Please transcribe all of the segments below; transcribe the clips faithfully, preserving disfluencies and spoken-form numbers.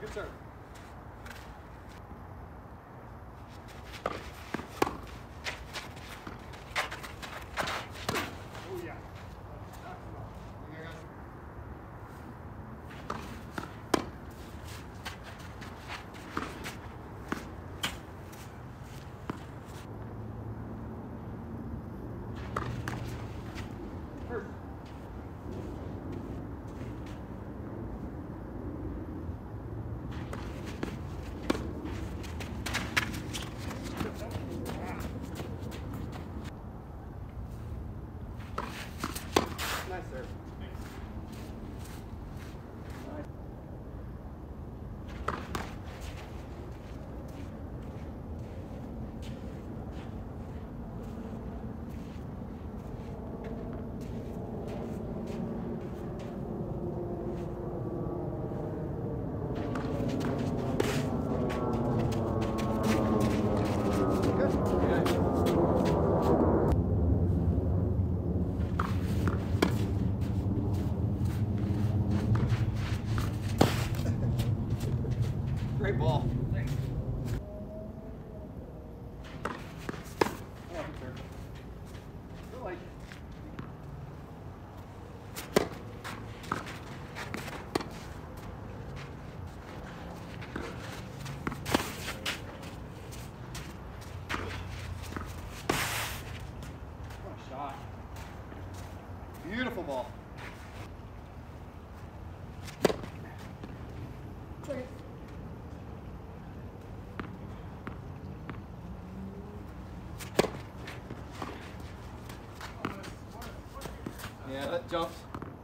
Good serve. Oh yeah. First. Nice serve. Great ball. Thanks. Oh, good serve. Feel like what a shot. Beautiful ball. Great. Yeah, that jumped.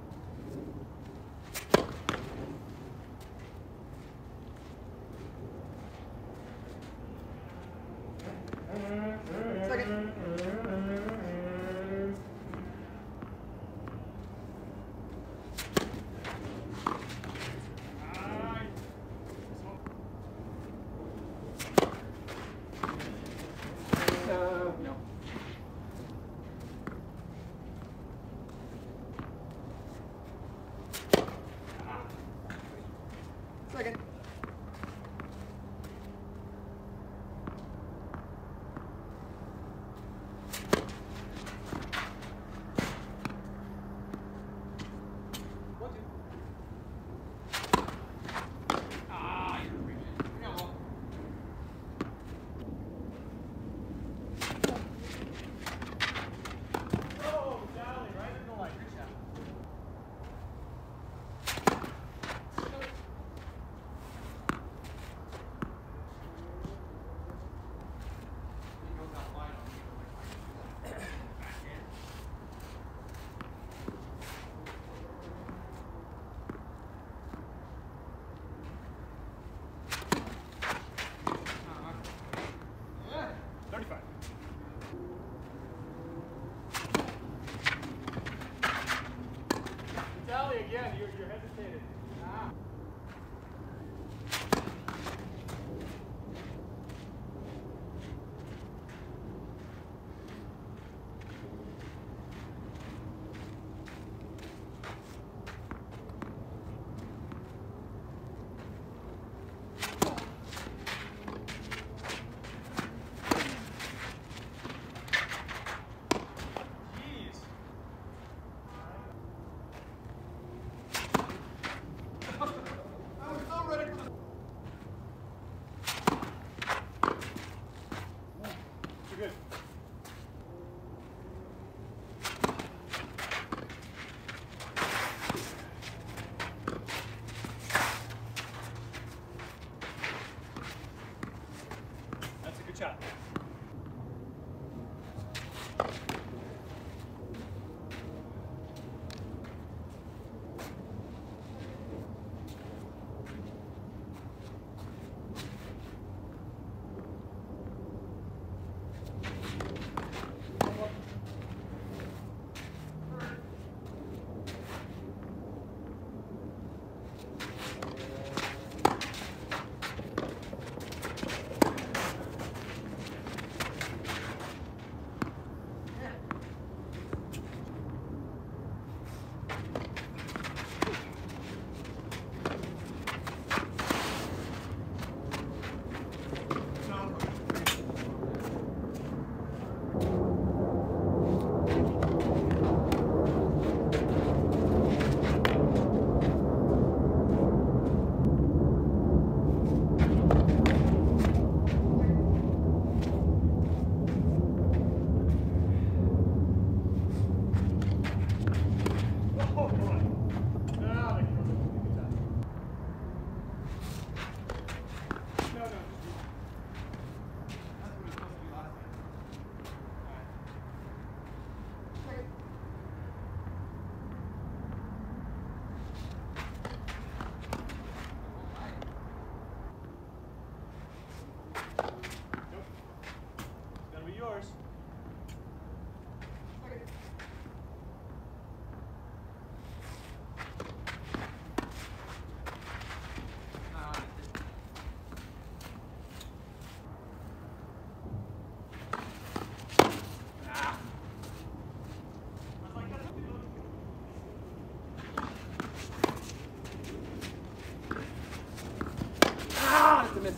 Second. Uh, no.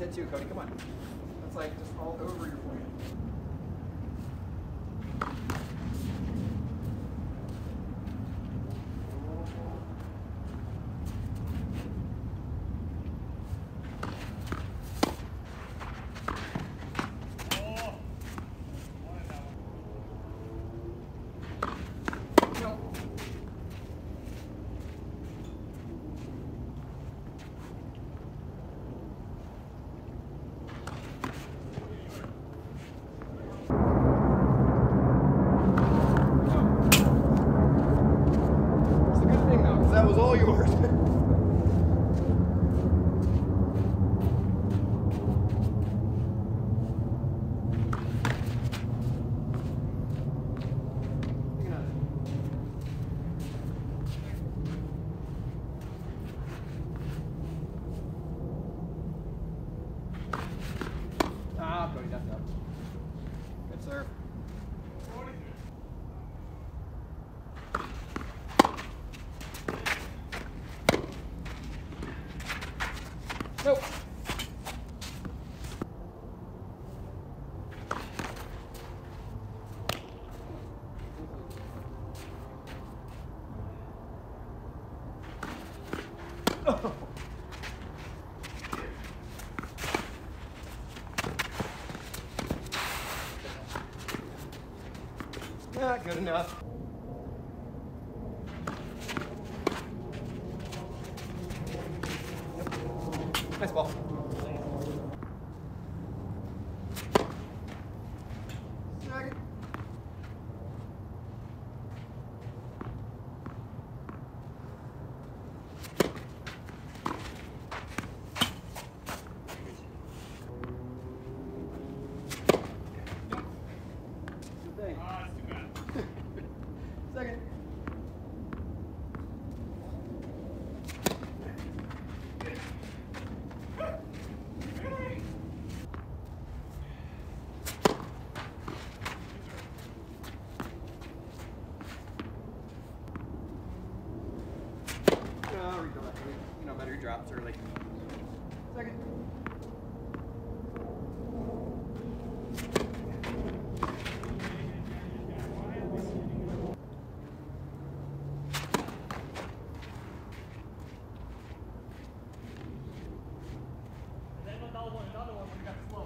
hit too, Cody. Come on. That's like just all over your forehand. That was all yours. Ah, Cody, that's up. Good serve. Nope. Oh. Not good enough. Nice ball. Second. Good thing. Ah, it's too bad. Second. No, read that. You know better, drops early. Second. And then another one, another one when you got slow.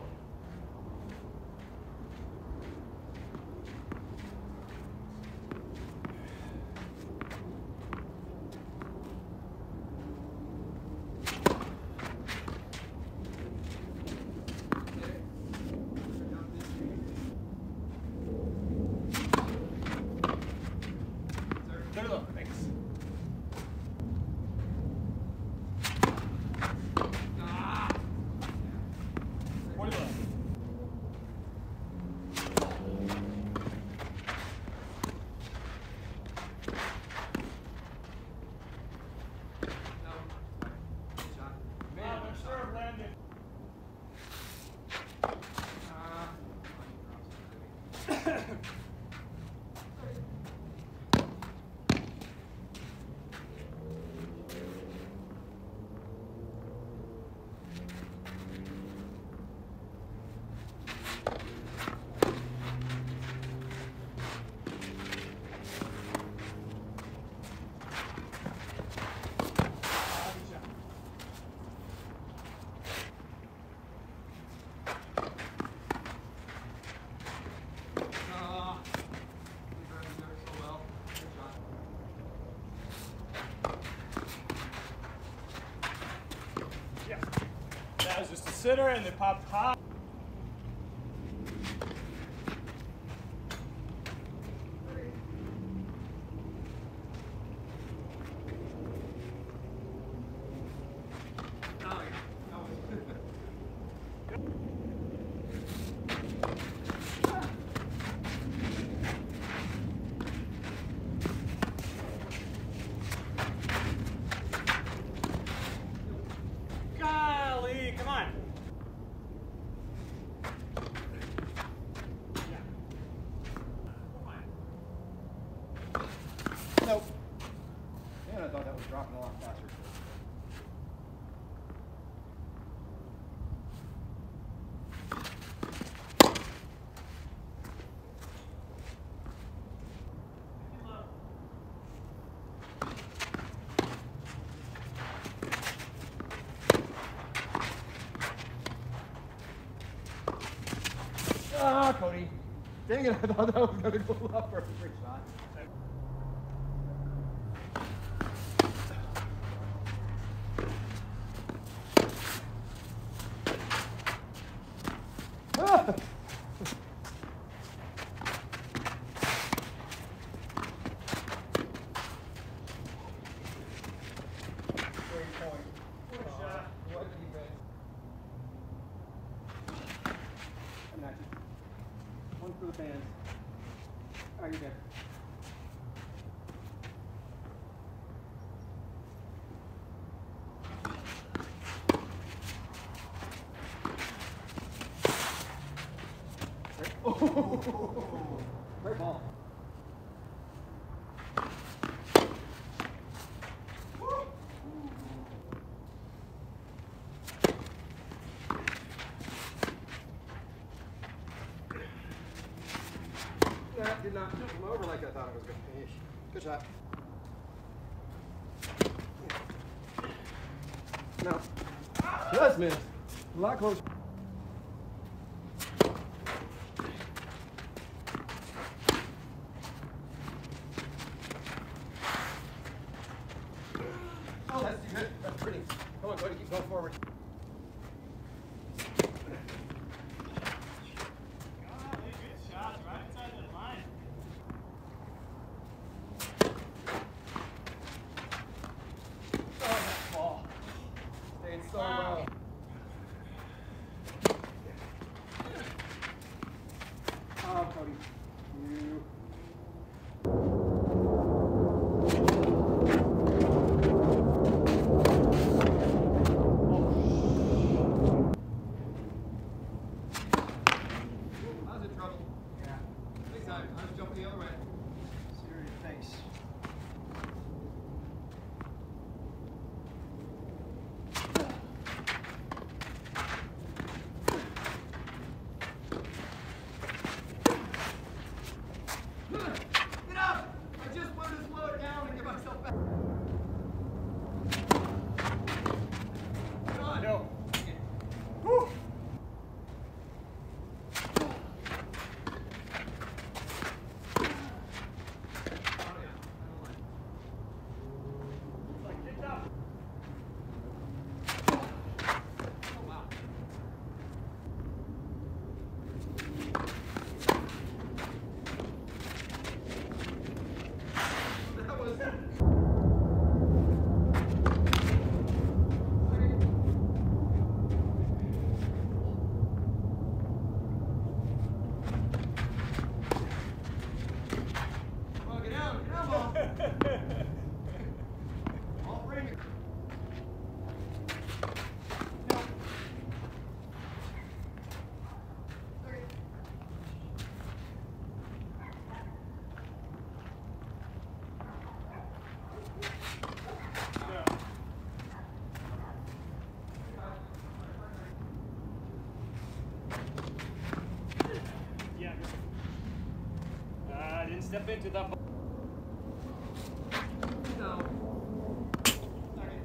Third look, thanks. Ah. forty left. Ah, good serve, Landon. Yeah. That was just a sitter and they popped high. Golly, come on. Ah, Cody. Dang it, I thought that was going to go up for a free shot. Ah! Great point. What a shot. What defense. I'm not just. One for the fans. Alright, you're good. Oh, great ball. That did not tip him over like I thought it was going to finish. Good shot. No. Just missed. A lot closer. Oh, that's too good. That's pretty. Come on, buddy. Keep going forward. So well. Oh, Cody. You. I was in trouble. Yeah. Big time. I was jumping the other way. Serious face. Get up! I just wanted to slow it down and get myself back. Come on. No. Woo! Like, kicked up. Oh, wow. That was... Well, get down, get down, ball. All frame it. No. Okay. Yeah. Uh, I didn't step into that. No. Okay.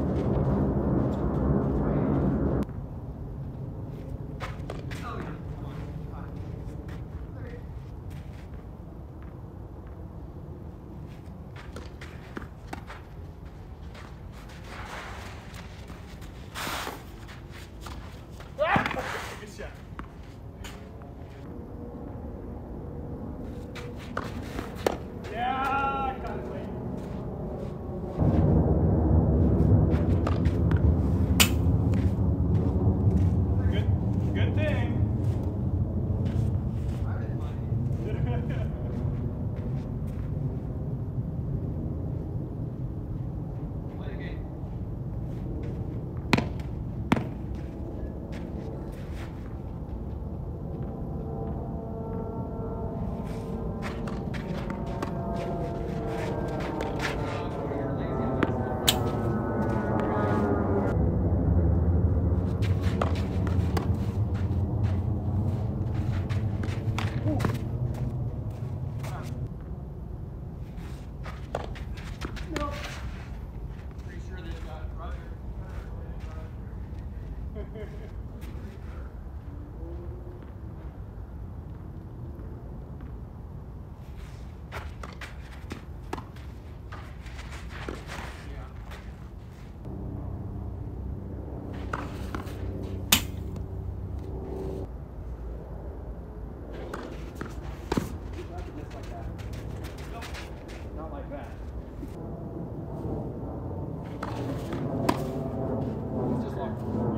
Oh, yeah. Just like that. Not like that. Just like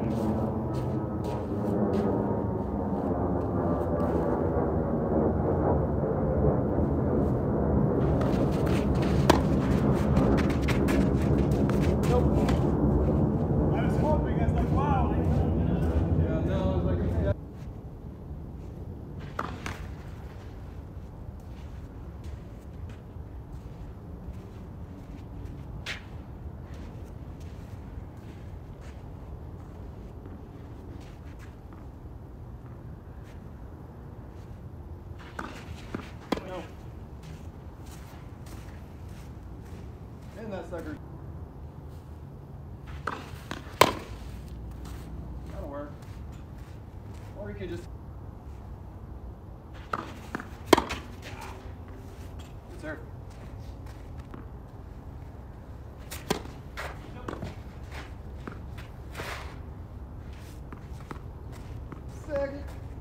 I was hoping, I was like, wow. I yeah, no, I was like, okay. No. And that sucker. That'll work. Or you could just. Good sir. Second.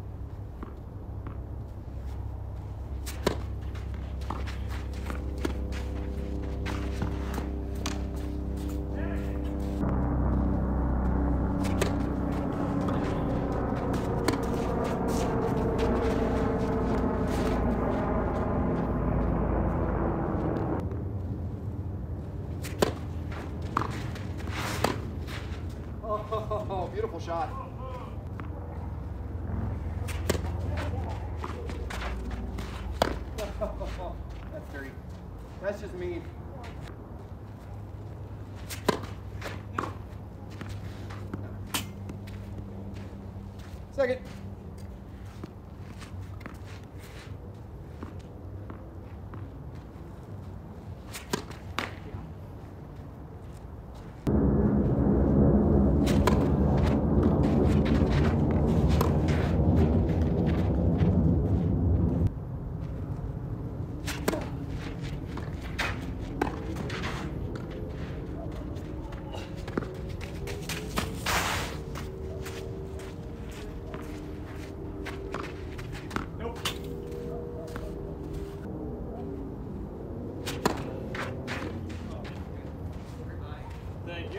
Oh, beautiful shot. That's dirty. That's just mean. Second. Nope. Thank you.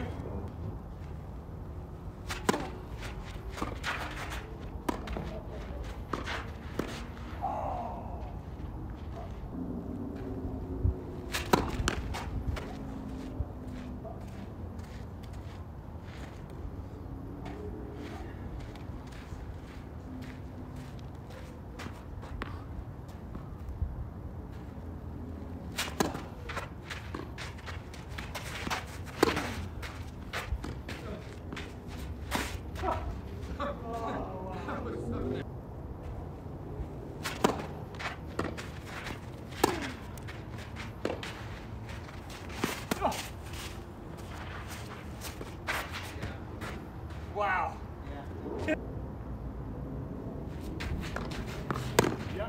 Wow. Yeah. Yeah.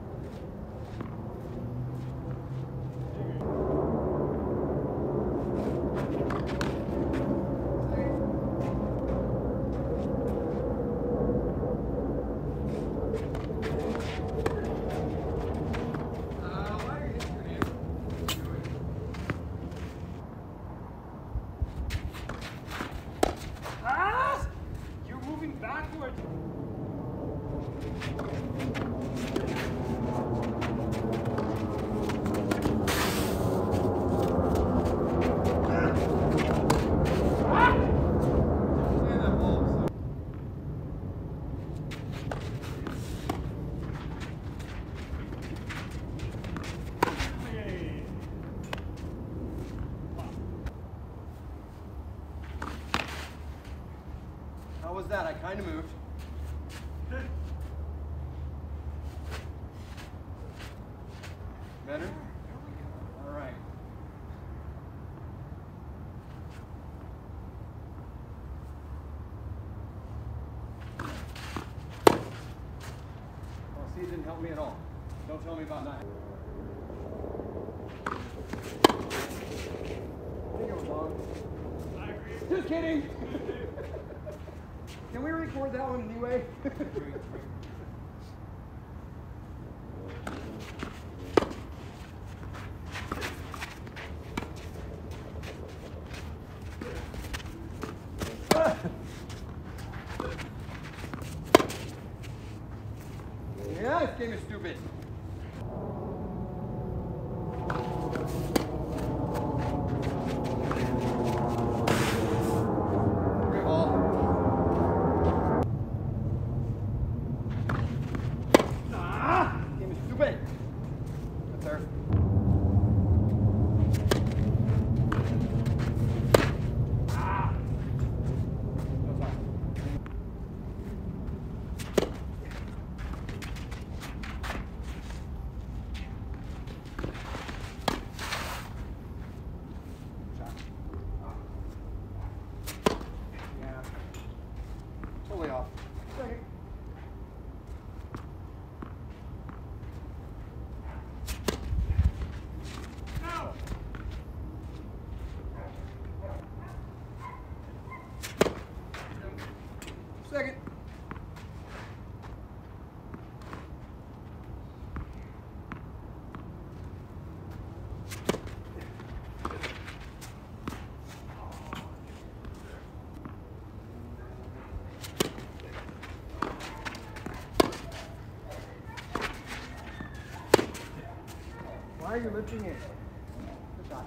Ah! You're moving backwards. Hey. How was that? I kind of moved. Better? All right. me about nine. I think I was wrong. I agree. Just kidding. Can we record that one anyway? Yeah, this game is stupid. Great ball. Ah! This game is stupid. That's her. Ah! That's fine. Yeah. Totally off. Second. No! Second. Why are you lifting it? Good shot.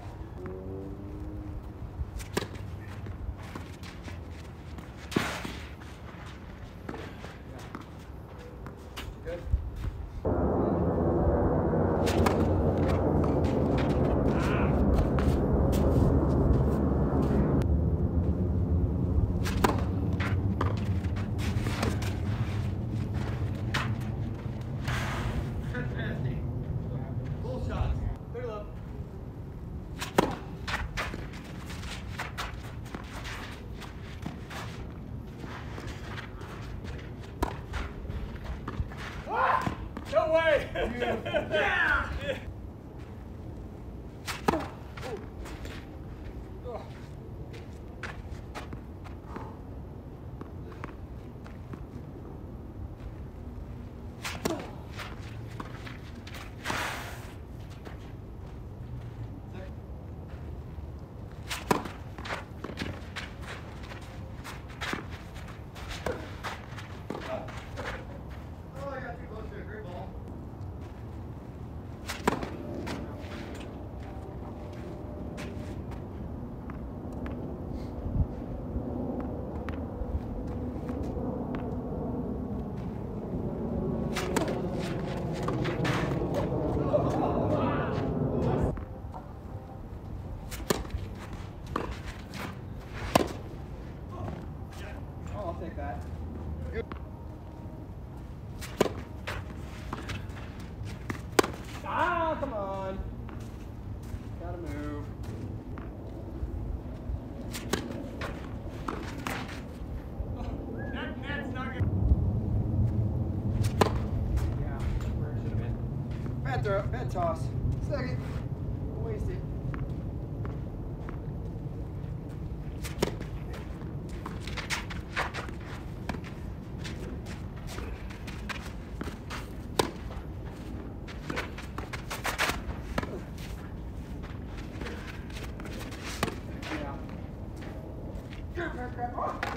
Good. Fantastic. Full shots. Clear love. Ah! No way! Yeah! Oh, I got too close to a great ball. Oh, I'll take that. Ah, come on. Gotta move. That net's not good. Yeah, that's where it should have been. Bad throw, bad toss. Second. Wasted. Yeah. Crap, crap, crap. Oh.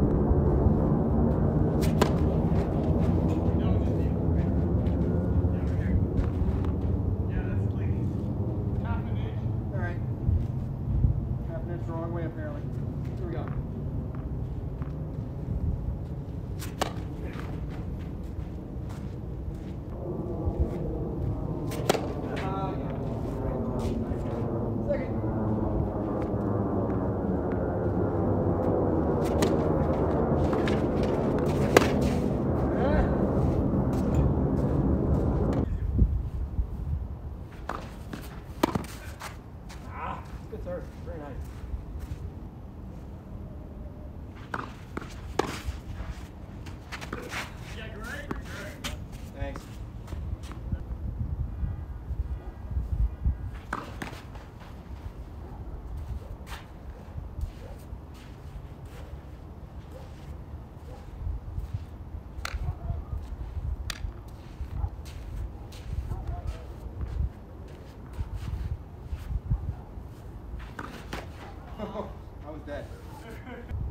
No, just you. Yeah, over here. Yeah, that's clean. Half an inch. All right. Half an inch the wrong way, apparently. Here we go. Ah, yeah. Second. Ah, good serve. Very nice. dead.